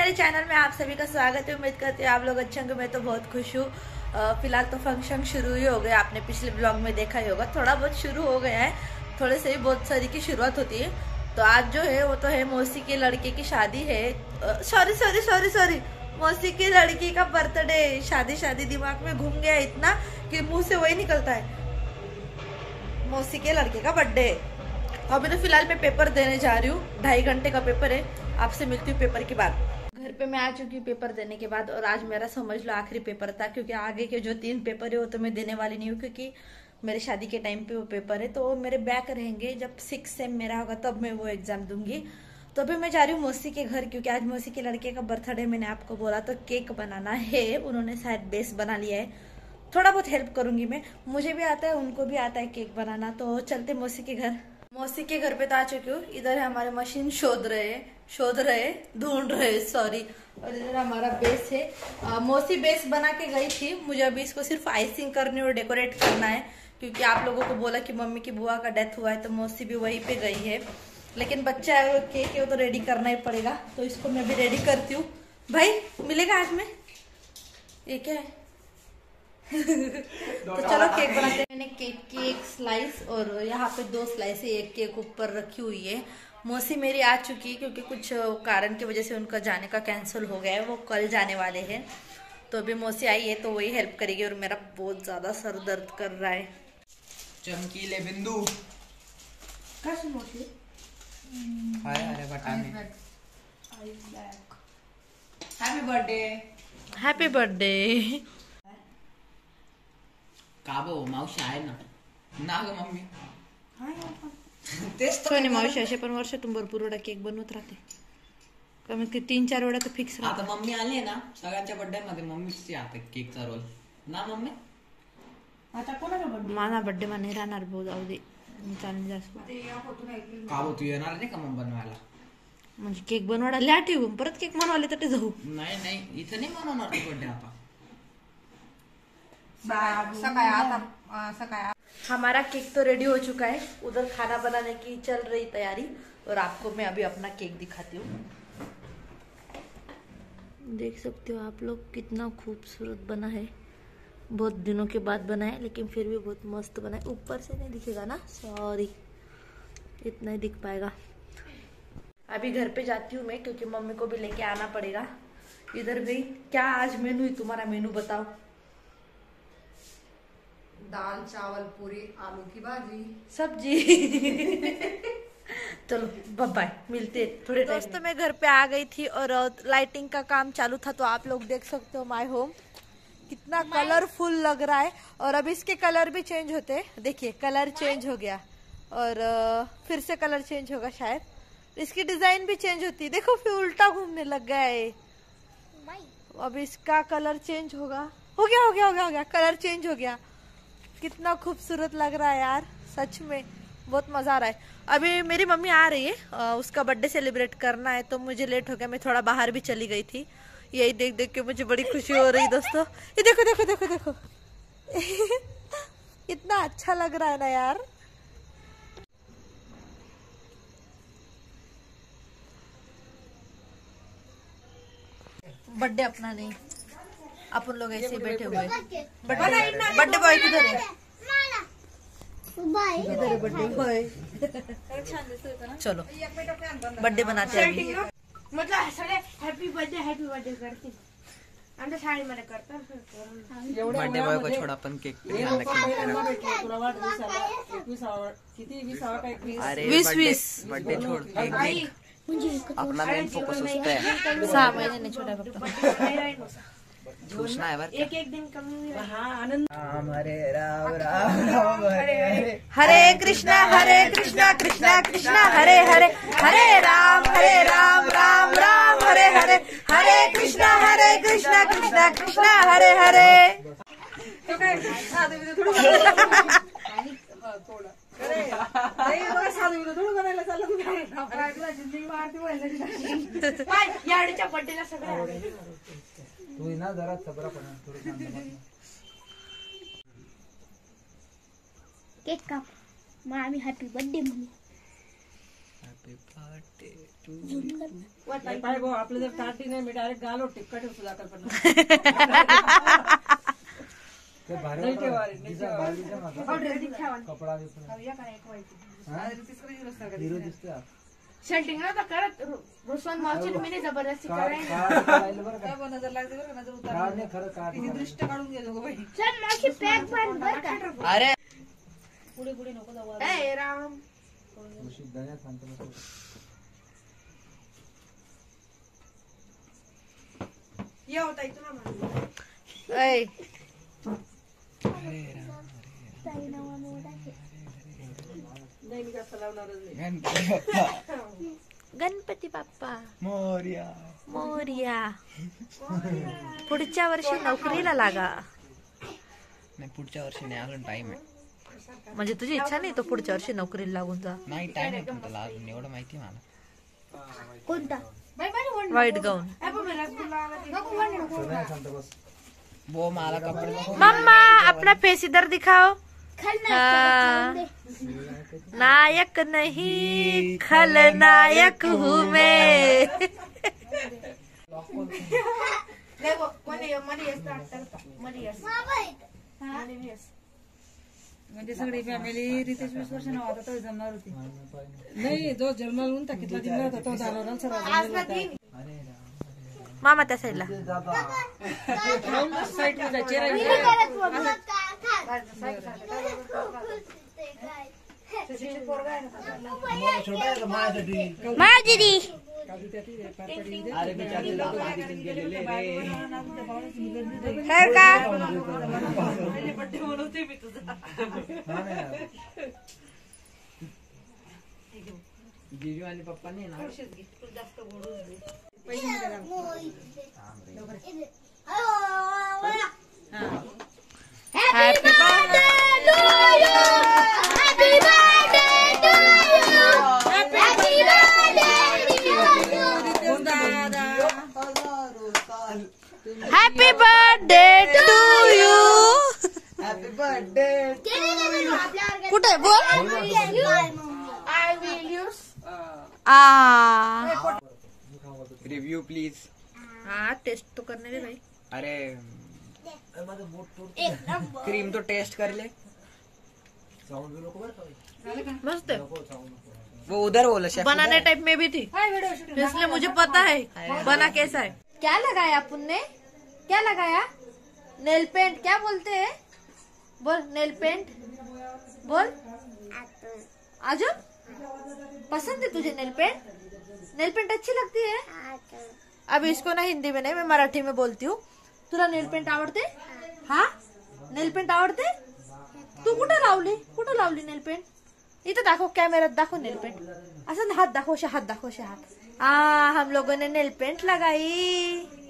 मेरे चैनल में आप सभी का स्वागत है। उम्मीद करती हूँ आप लोग अच्छे होंगे। मैं तो बहुत खुश हूँ। फिलहाल तो फंक्शन शुरू ही हो गया, आपने पिछले ब्लॉग में देखा ही होगा। थोड़ा बहुत शुरू हो गया है, थोड़े से ही बहुत सारी की शुरुआत होती है। तो आज जो है वो तो है मौसी के लड़के की शादी है। सॉरी मौसी की लड़की का बर्थडे। शादी दिमाग में घूम गया इतना कि मुंह से वही निकलता है। मौसी के लड़के का बर्थडे। अभी तो फिलहाल मैं पेपर देने जा रही हूँ, 2.5 घंटे का पेपर है। आपसे मिलती हूँ पेपर के बाद। घर पे मैं आ चुकी हूँ पेपर देने के बाद, और आज मेरा समझ लो आखिरी पेपर था, क्योंकि आगे के जो 3 पेपर है वो तो मैं देने वाली नहीं हूँ, क्योंकि मेरे शादी के टाइम पे वो पेपर है। तो मेरे बैक रहेंगे, जब 6 सेम मेरा होगा तब मैं वो एग्जाम दूंगी। तो अभी मैं जा रही हूँ मौसी के घर, क्योंकि आज मौसी के लड़के का बर्थडे। मैंने आपको बोला तो केक बनाना है, उन्होंने शायद बेस बना लिया है। थोड़ा बहुत हेल्प करूंगी मैं, मुझे भी आता है उनको भी आता है केक बनाना। तो चलते मौसी के घर। मौसी के घर पे तो आ चुकी हूँ। इधर है हमारे मशीन ढूंढ रहे सॉरी। और इधर हमारा बेस है। मौसी बेस बना के गई थी, मुझे अभी इसको सिर्फ आइसिंग करनी और डेकोरेट करना है, क्योंकि आप लोगों को बोला कि मम्मी की बुआ का डेथ हुआ है, तो मौसी भी वहीं पे गई है। लेकिन बच्चा है, वो केक है, वो तो रेडी करना ही पड़ेगा। तो इसको मैं भी रेडी करती हूँ। भाई मिलेगा आज में, ये क्या है? तो चलो केक बनाते हैं। मैंने केक की 1 स्लाइस और यहाँ पे 2 स्लाइस है, एक केक ऊपर रखी हुई है। मौसी मेरी आ चुकी है, क्योंकि कुछ कारण की वजह से उनका जाने का कैंसिल हो गया है, वो कल जाने वाले हैं। तो अभी मौसी आई है तो वही हेल्प करेगी, और मेरा बहुत ज्यादा सर दर्द कर रहा है। चमकीले बिंदु कैसे मौसी? अरे बताने। Happy birthday. काबो मावशी आहे ना ग मम्मी. सोनी मावशी असे पण वर्ष तुम भरपूर वेळा केक बनवत राहते, कमीत कमी 3-4 वेळा तर फिक्स राहते. आता मम्मी आली ना, सगळ्यांच्या बर्थडे मध्ये मम्मीच आता केकचा रोल ना मम्मी. आता कोणाचा बर्थडे? माझा बर्थडे मा नाही राहणार भाऊ, जाऊ दे, मी चालेल जास्त. काबो तू येणार नाही का मग बनवायला? म्हणजे केक बनवायला ल्या ठेवून परत केक बनवायला तर जाऊ. नाही इथं नाही बनवणार बर्थडे आता. हमारा केक तो रेडी हो चुका है, उधर खाना बनाने की चल रही तैयारी, और आपको मैं अभी अपना केक दिखाती हूँ। देख सकते हो आप लोग कितना खूबसूरत बना है। बहुत दिनों के बाद बना है, लेकिन फिर भी बहुत मस्त बना है। ऊपर से नहीं दिखेगा ना, सॉरी, इतना ही दिख पाएगा। अभी घर पे जाती हूँ मैं, क्योंकि मम्मी को भी लेके आना पड़ेगा। इधर भी क्या आज मेनू है तुम्हारा? मेनू बताओ। दाल चावल पूरी आलू की भाजी सब्जी। चलो बाय बाय, मिलते हैं थोड़े टाइम। दोस्तों मैं घर पे आ गई थी, और लाइटिंग का काम चालू था, तो आप लोग देख सकते हो माय होम कितना कलरफुल लग रहा है। और अब इसके कलर भी चेंज होते हैं, देखिए कलर चेंज हो गया, और फिर से कलर चेंज होगा शायद। इसकी डिजाइन भी चेंज होती है, देखो फिर उल्टा घूमने लग गया है। अब इसका कलर चेंज होगा, हो गया कलर चेंज हो गया। कितना खूबसूरत लग रहा है यार, सच में बहुत मजा आ रहा है। अभी मेरी मम्मी आ रही है, उसका बर्थडे सेलिब्रेट करना है, तो मुझे लेट हो गया। मैं थोड़ा बाहर भी चली गई थी, यही देख के मुझे बड़ी खुशी हो रही दोस्तों। ये देखो इतना अच्छा लग रहा है ना यार। बर्थडे अपना नहीं, अपन लोग ऐसे बैठे हुए। बर्थडे बॉय किधर है? इधर है बर्थडे बॉय। चलो बर्थडे बनाते हैं अभी। मतलब सगळे हॅपी बर्थडे करते आमच्या शाळेमध्ये करतात. बर्थडे बॉय को छोड़ अपन केक पे ध्यान रखेंगे. अरे 20 बर्थडे छोड़ केक, अपना मेन फोकस उस पे है. 6 महीने नहीं छोटा फक्त पूछना है एक दिन कमी. हरे राम राम राम हरे हरे, हरे कृष्णा कृष्णा कृष्णा हरे हरे, हरे राम राम राम हरे हरे, हरे कृष्णा कृष्णा कृष्णा हरे हरे। याडीच्या बर्थडेला सगळं तू ना जरा सबरा पण केक काप, मग आम्ही हॅपी बर्थडे म्हणू. पाय भाऊ आपलं जर ताटी नाही मी डायरेक्ट गालो टिपका ठेवतो दाखल पण शर्टिंग नव्हता करत रुस्वान मावशी मी जबरदस्ती दृष्ट काढून गेलो मावशी पॅक बंद बर का अरे पुढे पुढे नको जाऊ ए राम ये होता इथून गणपती बाप्पा मोरया मोरया पुढच्या वर्षी नोकरीला लागा. नाही पुढच्या वर्षी नाही, अजून टाइम आहे. म्हणजे तुझी इच्छा नाही तो पुढच्या वर्षी नोकरीला लागून जा? नाही टाइम आहे पण त्याला अजून एवढं माहिती मला. कोणता वाईट गाऊन. वो मला कपडे मम्मा अपना फेस इधर दिखाओ. नायक नहीं खलनायक हूँ मैं. म्हणजे सगळी फॅमिली रितेश विश्वास नाव आता तो जमणार होती. नाही जो जर्नल होऊन कितला दिन होता तो जाणार सर. मामा त्या साईडला. साईड मध्ये चेहरा माझी खैर का जीजू आणि पप्पा नाही ना. Happy birthday to you. Happy birthday to you. Happy birthday happy birthday to you. Happy birthday. कुठे बोल. I will use review please. हाँ टेस्ट तो करने दे भाई. अरे क्रीम तो टेस्ट कर ले. मस्त है. वो उधर बोला शेफ. बनाने टाइप में भी थी इसलिए मुझे पता है बना कैसा है. क्या लगाया अपन ने? क्या लगाया? Nail paint. क्या बोलते हैं? बोल नेल पेंट बोल. आजो पसंद है तुझे नेल पेंट? नेल पेंट अच्छी लगती है. अब इसको ना हिंदी में नहीं मैं मराठी में बोलती हूँ. तुला नेल पेंट आवडते? हाँ नेल पेंट आवडते. तू कुठं लावली नेल पेंट? इथं दाखव कॅमेऱ्यात दाखव नेल पेंट. असं हात दाखव हात. हम लोगों ने नेल पेंट लगाई.